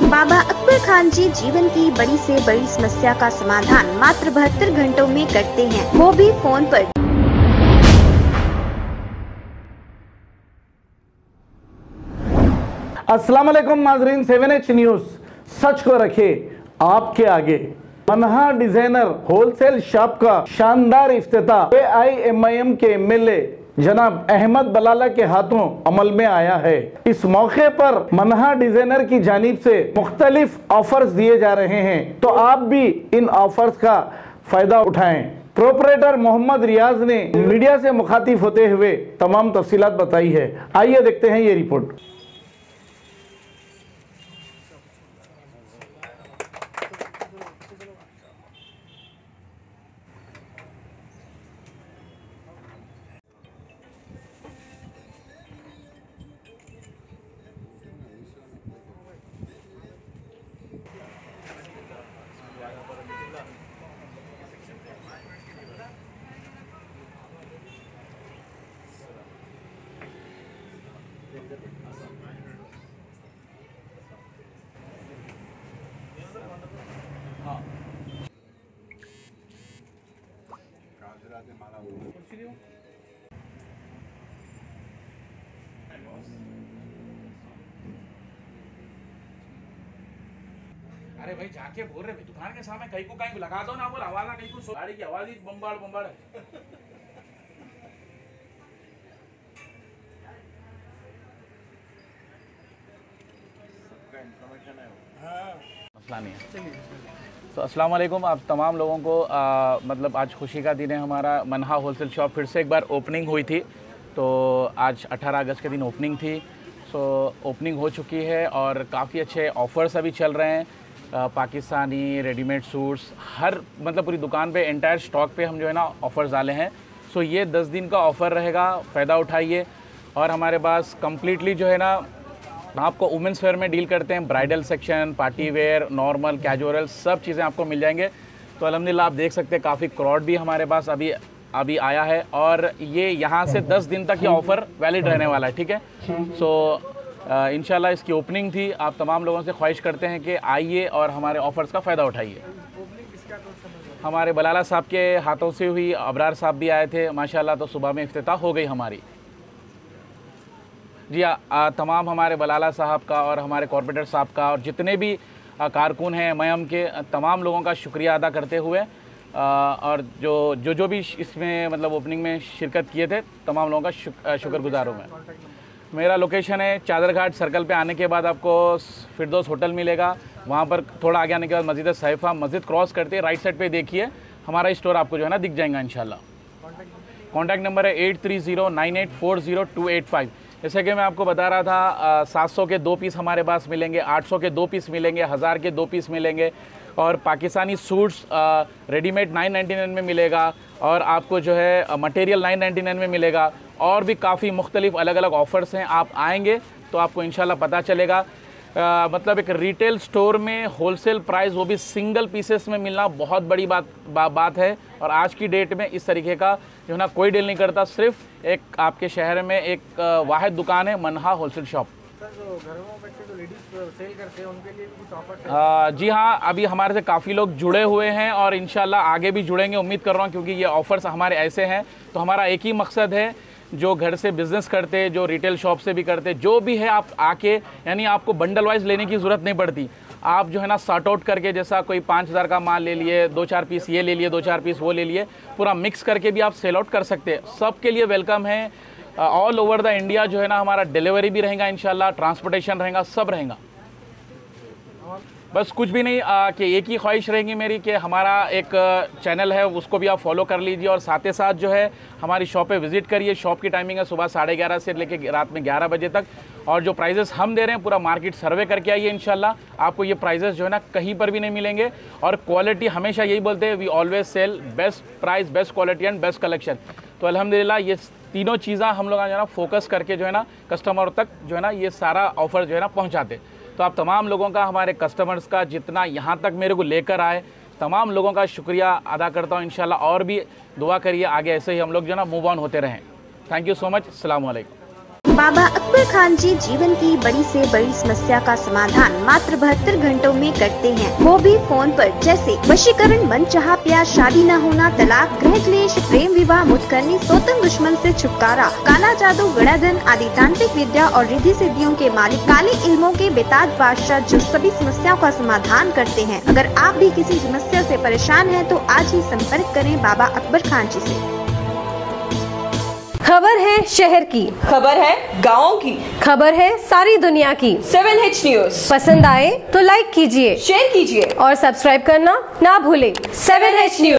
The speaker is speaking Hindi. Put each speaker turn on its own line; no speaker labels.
बाबा अकबर खान जी जीवन की बड़ी से बड़ी समस्या का समाधान मात्र 72 घंटों में करते हैं, वो भी फोन पर।
अस्सलाम वालेकुम नाजरीन, 7H न्यूज सच को रखे आपके आगे। मनहा डिजाइनर होलसेल शॉप का शानदार इफ्तिताह AIMIM के MLA जनाब अहमद बलाला के हाथों अमल में आया है। इस मौके पर मनहा डिजाइनर की जानिब से मुख्तलिफ ऑफर्स दिए जा रहे हैं, तो आप भी इन ऑफर्स का फायदा उठाएं। प्रोपरेटर मोहम्मद रियाज ने मीडिया से मुखातिब होते हुए तमाम तफसीलात बताई है। आइए देखते हैं ये रिपोर्ट।
अरे भाई जाके बोल रहे दुकान के सामने कहीं को कहीं लगा दो ना, बोल आवाज कहीं को गाड़ी की आवाज ही बम्बाड़ बम्बाड़ है। मसला नहीं है। तो अस्सलाम वालेकुम आप तमाम लोगों को मतलब आज खुशी का दिन है। हमारा मनहा होलसेल शॉप फिर से एक बार ओपनिंग हुई थी, तो आज 18 अगस्त के दिन ओपनिंग थी। सो ओपनिंग हो चुकी है और काफ़ी अच्छे ऑफ़र्स अभी चल रहे हैं। पाकिस्तानी रेडीमेड सूट्स हर मतलब पूरी दुकान पे एंटायर स्टॉक पे हम जो है ना ऑफ़र्स डाले हैं। सो ये 10 दिन का ऑफ़र रहेगा, फ़ायदा उठाइए। और हमारे पास कम्प्लीटली जो है ना आपको वुमेंस वेयर में डील करते हैं, bridal section, party wear, normal, casual सब चीज़ें आपको मिल जाएंगे। तो अल्हम्दुलिल्लाह आप देख सकते हैं काफ़ी क्राउड भी हमारे पास अभी आया है और ये यहाँ से 10 दिन तक ये ऑफ़र वैलिड रहने वाला है, ठीक है। सो इंशाल्लाह इसकी ओपनिंग थी। आप तमाम लोगों से ख्वाहिश करते हैं कि आइए और हमारे ऑफ़र्स का फ़ायदा उठाइए। हमारे बलाला साहब के हाथों से हुई, अबरार साहब भी आए थे माशाल्लाह, तो सुबह में इफ्तिताह हो गई हमारी। जी तमाम हमारे बलाला साहब का और हमारे कॉर्पोरेटर साहब का और जितने भी कारकुन हैं MIM के तमाम लोगों का शुक्रिया अदा करते हुए और जो भी इसमें मतलब ओपनिंग में शिरकत किए थे तमाम लोगों का शुक्रगुजार हूँ मैं। मेरा लोकेशन है चादरघाट सर्कल पे आने के बाद आपको फिरदौस होटल मिलेगा। वहाँ पर थोड़ा आगे आने के बाद मस्जिद सैफा, मस्जिद क्रॉस करते राइट साइड पे देखिए हमारा स्टोर आपको जो है ना दिख जाएगा इंशाल्लाह। कॉन्टैक्ट नंबर है 8309840285। जैसे कि मैं आपको बता रहा था 700 के 2 पीस हमारे पास मिलेंगे, 800 के 2 पीस मिलेंगे, 1000 के 2 पीस मिलेंगे और पाकिस्तानी सूट्स रेडीमेड 999 में मिलेगा और आपको जो है मटेरियल 999 में मिलेगा। और भी काफ़ी मुख्तलिफ अलग अलग ऑफ़र्स हैं। आप आएंगे तो आपको इंशाल्लाह पता चलेगा। मतलब एक रिटेल स्टोर में होलसेल प्राइस, वो भी सिंगल पीसेस में मिलना बहुत बड़ी बात है। और आज की डेट में इस तरीके का जो है ना कोई डील नहीं करता। सिर्फ एक आपके शहर में एक वाहिद दुकान है मनहा होलसेल शॉप। सेल करते हैं उनके लिए कुछ ऑफर? जी हाँ, अभी हमारे से काफ़ी लोग जुड़े हुए हैं और इंशाल्लाह आगे भी जुड़ेंगे, उम्मीद कर रहा हूँ, क्योंकि ये ऑफ़र्स हमारे ऐसे हैं। तो हमारा एक ही मकसद है, जो घर से बिज़नेस करते, जो रिटेल शॉप से भी करते, जो भी है आप आके, यानी आपको बंडल वाइज लेने की ज़रूरत नहीं पड़ती। आप जो है ना सॉर्ट आउट करके, जैसा कोई 5000 का माल ले लिए, 2-4 पीस ये ले लिए, 2-4 पीस वो ले लिए, पूरा मिक्स करके भी आप सेल आउट कर सकते हैं। सबके लिए वेलकम है। ऑल ओवर द इंडिया जो है ना हमारा डिलीवरी भी रहेगा इंशाल्लाह, ट्रांसपोर्टेशन रहेगा, सब रहेगा। बस कुछ भी नहीं कि एक ही ख्वाहिश रहेगी मेरी कि हमारा एक चैनल है उसको भी आप फॉलो कर लीजिए और साथ ही साथ जो है हमारी शॉप पे विज़िट करिए। शॉप की टाइमिंग है सुबह 11:30 से लेकर रात में 11 बजे तक। और जो प्राइजेस हम दे रहे हैं पूरा मार्केट सर्वे करके आइए, इंशाल्लाह आपको ये प्राइजेस जो है ना कहीं पर भी नहीं मिलेंगे। और क्वालिटी हमेशा यही बोलते हैं, we always sell best price, best quality and best collection. तो अल्हम्दुलिल्लाह ये तीनों चीज़ें हम लोग जो है ना फोकस करके जो है ना कस्टमर तक जो है ना ये सारा ऑफ़र जो है ना पहुँचाते। तो आप तमाम लोगों का, हमारे कस्टमर्स का, जितना यहाँ तक मेरे को लेकर आए, तमाम लोगों का शुक्रिया अदा करता हूँ। इंशाल्लाह और भी दुआ करिए आगे ऐसे ही हम लोग जो है ना मूव ऑन होते रहें। Thank you so much. अस्सलाम वालेकुम।
बाबा अकबर खान जी जीवन की बड़ी से बड़ी समस्या का समाधान मात्र 72 घंटों में करते हैं, वो भी फोन पर। जैसे वशीकरण, मनचाहा प्यार, शादी न होना, तलाक, गृह क्लेश, प्रेम विवाह, मुतकरनी, सोतन दुश्मन से छुटकारा, काला जादू, गणाधन आदि तांत्रिक विद्या और रिद्धि सिद्धियों के मालिक काले इल्मों के बेताज बादशाह जो सभी समस्याओं का समाधान करते हैं। अगर आप भी किसी समस्या से परेशान हैं तो आज ही संपर्क करें बाबा अकबर खान जी से।
खबर है शहर की,
खबर है गाँव की,
खबर है सारी दुनिया की।
7H न्यूज
पसंद आए तो लाइक कीजिए,
शेयर कीजिए
और सब्सक्राइब करना ना भूलें।
7H news.